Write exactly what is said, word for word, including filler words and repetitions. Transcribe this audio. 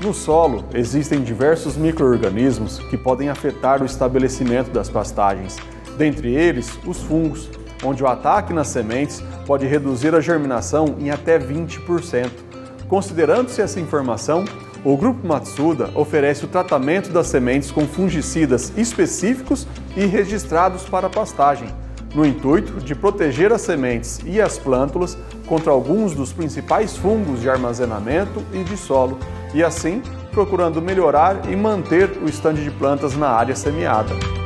No solo, existem diversos micro-organismos que podem afetar o estabelecimento das pastagens, dentre eles os fungos, onde o ataque nas sementes pode reduzir a germinação em até vinte por cento. Considerando-se essa informação, o Grupo Matsuda oferece o tratamento das sementes com fungicidas específicos e registrados para a pastagem, no intuito de proteger as sementes e as plântulas contra alguns dos principais fungos de armazenamento e de solo, e assim procurando melhorar e manter o estande de plantas na área semeada.